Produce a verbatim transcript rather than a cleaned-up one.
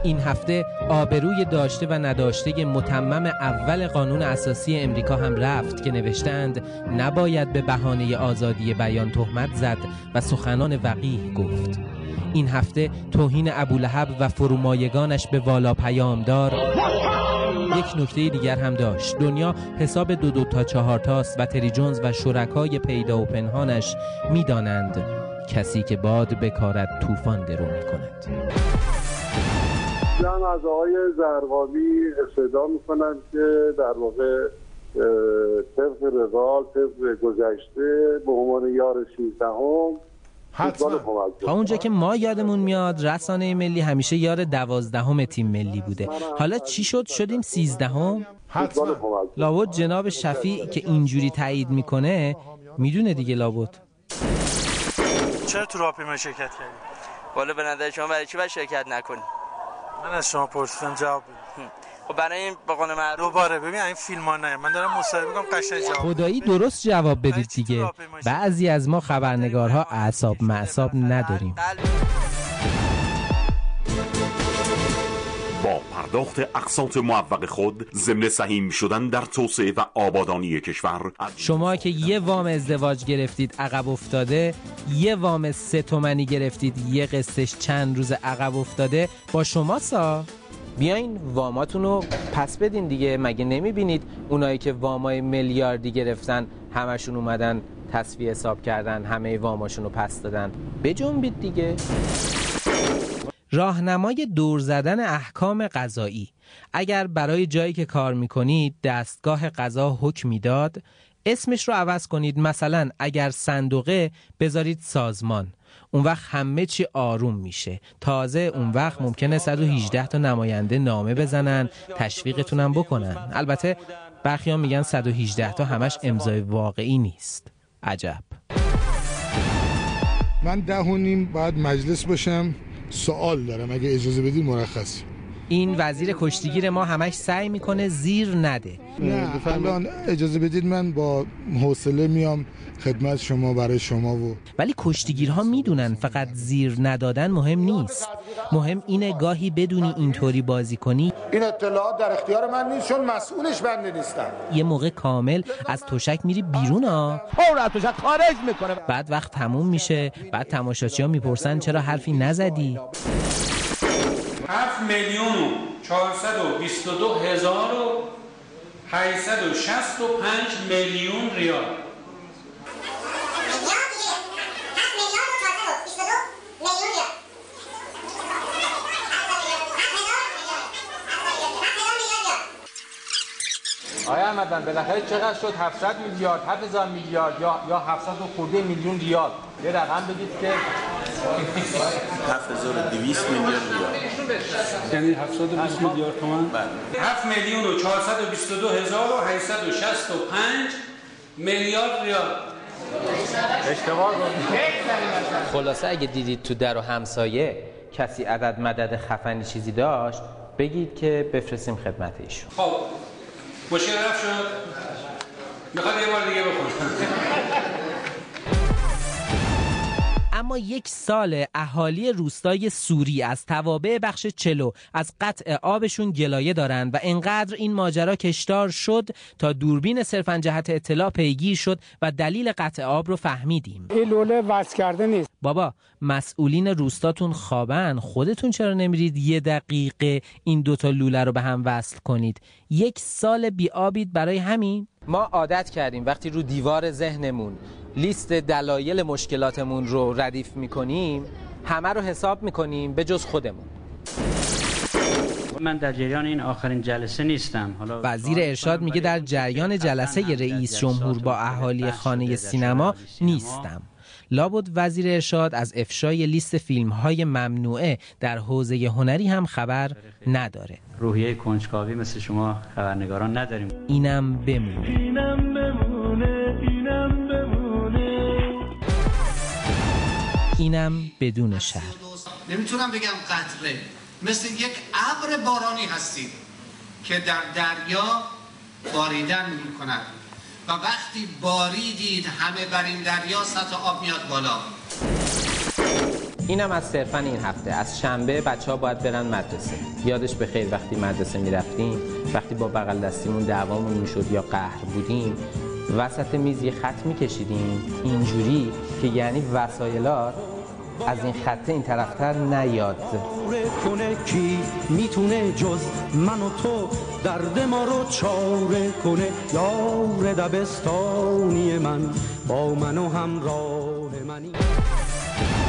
این هفته آبروی داشته و نداشته متمم اول قانون اساسی امریکا هم رفت که نوشتند نباید به بهانه آزادی بیان تهمت زد و سخنان وقیح گفت. این هفته توهین ابولهب و فرومایگانش به والا پیامدار یک نکته دیگر هم داشت. دنیا حساب دو دو تا چهار تاست و تری جونز و شرکای پیدا و پنهانش میدانند کسی که باد بکارد طوفان درو میکند. من از آقای زرقامی استدعا میکنم که در واقع طبق روال، طبق گذشته به عنوان یار سیزدهم حتما. تا اونجا که ما یادمون میاد رسانه ملی همیشه یار دوازدهم تیم ملی بوده. حالا چی شد شدیم سیزدهم؟ حتما. لابد جناب شفیع که اینجوری تایید میکنه میدونه دیگه. لابد چرا تو راهپیمایی شرکت کردی؟ والا به نظر شما برای چی باید شرکت نکنی؟ من از شما پرسیدم جواب بدید. خب برای این به قول معروف دوباره ببین این فیلم‌ها نه، من دارم مصاحبه می‌کنم قشنگ جواب خدایی درست جواب بدید دیگه. بعضی از ما خبرنگارها اعصاب معصاب نداریم. با پرداخت اقساط معوق خود ضمن سهیم شدن در توسعه و آبادانی کشور، شما که یه وام ازدواج گرفتید عقب افتاده، یه وام سه تومنی گرفتید یه قسطش چند روز عقب افتاده، با شما سا بیاین واماتون رو پس بدین دیگه. مگه نمیبینید اونایی که وامای میلیاردی گرفتن همشون اومدن تصفیه حساب کردن، همه واماشون رو پس دادن؟ بجنبید دیگه. راهنمای دور زدن احکام قضایی. اگر برای جایی که کار میکنید دستگاه قضا حکم میداد، اسمش رو عوض کنید. مثلا اگر صندوقه بذارید سازمان. اون وقت همه چی آروم میشه. تازه اون وقت ممکنه صد و هجده تا نماینده نامه بزنن، تشویقتونم بکنن. البته برخی ها میگن صد و هجده تا همش امضای واقعی نیست. عجب. من ده و نیم باید مجلس باشم. سوال دارم اگه اجازه بدید مرخص. این وزیر کشتیگیر ما همش سعی میکنه زیر نده. نه الان اجازه بدید من با حوصله میام خدمت شما برای شما. و ولی کشتیگیرها میدونن فقط زیر ندادن مهم نیست. مهم اینه گاهی بدونی اینطوری بازی کنی. این اطلاعات در اختیار من نیست چون مسئولش بنده نیستم. یه موقع کامل از تشک میری بیرون ها. فور از تشک خارج میکنه. بعد وقت تموم میشه، بعد تماشاچی‌ها میپرسن چرا حرفی نزدی؟ هفت میلیون و چهارصد و بیست و دو هزار و هشتصد و شصت و پنج میلیون ریال. آیا احمدن بالاخره چقدر شد؟ هفتصد میلیارد، هفت هزار میلیارد یا یا هفتصد و خورده میلیون ریال؟ یه رقم بگید که هفت هزار و دویست میلیون ریال. یعنی هفتصد و بیست میلیارد تومان. هفت میلیون و چهارصد و بیست و دو هزار و هشتصد و شصت و پنج میلیارد ریال. اشتباه کنید. خلاصه اگه دیدید تو در و همسایه کسی عدد مدد خفنی چیزی داشت بگید که بفرستیم خدمت ایشون. خب مشکل رفت شد. میخواد یه بار دیگه بخونم. اما یک سال اهالی روستای سوری از توابع بخش چلو از قطع آبشون گلایه دارند و انقدر این ماجرا کشدار شد تا دوربین صرفاً جهت اطلاع پیگیر شد و دلیل قطع آب رو فهمیدیم. این لوله وصل کرده نیست. بابا مسئولین روستاتون خوابن، خودتون چرا نمیرید یه دقیقه این دوتا لوله رو به هم وصل کنید؟ یک سال بی آبید برای همین؟ ما عادت کردیم وقتی رو دیوار ذهنمون لیست دلایل مشکلاتمون رو ردیف میکنیم همه رو حساب میکنیم به جز خودمون. من در جریان این آخرین جلسه نیستم. حالا وزیر ارشاد میگه در جریان جلسه رئیس جمهور با اهالی خانه سینما نیستم. لابد وزیر ارشاد از افشای لیست فیلم‌های ممنوعه در حوزه هنری هم خبر نداره. روحیه کنجکاوی مثل شما خبرنگاران نداریم. اینم بمونه. اینم بمونه. اینم بمونه. اینم بدون شرط. نمیتونم بگم قطره، مثل یک ابر بارانی هستید که در دریا باریدن میکند و وقتی باریدید همه بر این دریا سطح آب میاد بالا. اینم از صرفاً این هفته. از شنبه بچه‌ها باید برن مدرسه. یادش بخیر وقتی مدرسه میرفتیم، وقتی با بغل دستیمون دعوامون میشد یا قهر بودیم، وسط میز یه خط میکشیدیم اینجوری که یعنی وسایلات از این خط این طرفتر نیاد. کنه کی میتونه جز من و تو درد ما رو چاره کنه؟ یار دبستانی من با من و همراه منی.